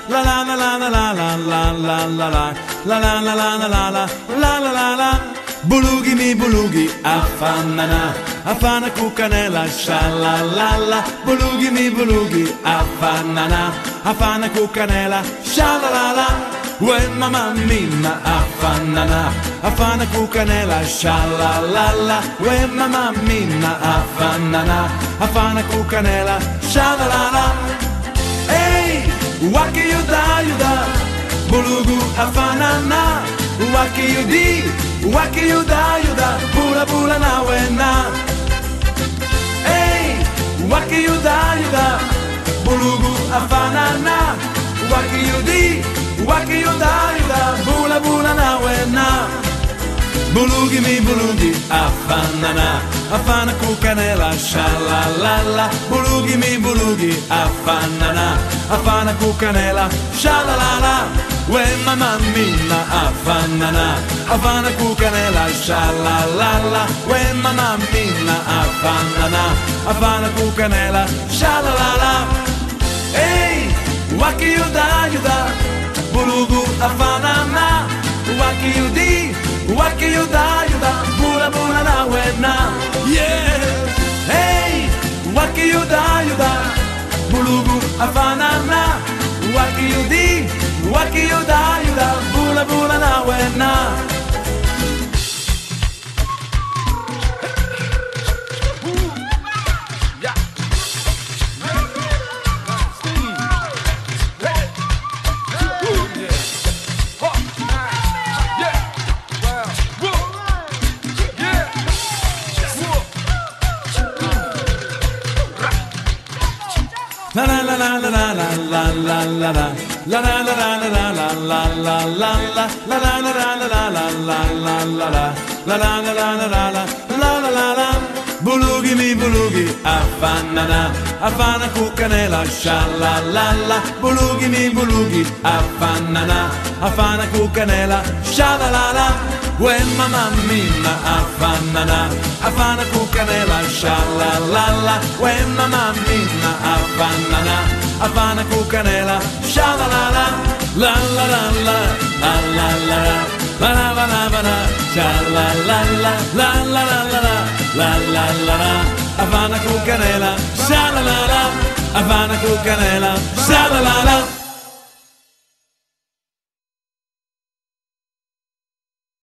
la la la la la la la la la la la la la la la la la la la la. Bulugi mi bulugi afanana, afana cu canela shalalala. Bulugi mi bulugi afanana, afana cu canela shalalala. Uè mamma mia afanana, afana cu canela shalalala. Uè mamma mia afanana, afana cu canela shalalala. Ehi, waki yuda, bulugu afanana. Waki yuda, bula bula na wena. Hey, waki yuda, bulugu afanana. Waki yuda, bula bula na wena. Bulugi mi bulugi afanana, afana cu canela shalalala. Bulugi mi bulugi afanana, afana cu canela shalalala. Uè mamma mia afanana, afana cu canela shalalala. Uè mamma mia afanana, afana cu canela shalalala. Ehi, waki yuda, bulugu afanana. Waki yuda, bula bula na wena. Yeah. Hey, waki yuda, bulugu afanana. Waki yuda, bula bula na wena. La la la la la la la la la la la. La la la la la la la la la la. La la la la la la la la la la. La la la la la la la la la la. Bulugi mi bulugi afanana, afana cu canela shalalala. Bulugi mi bulugi afanana, afana cu canela shalalala. Uè mamma mia afanana, afana cu canela shalalala. Uè mamma mia afanana, afana cu canela shalalala. La la la la la la la la la la la la la shalalala. La la la la la la la la la. Havana cu canela shalalala, Havana cu canela shalalala.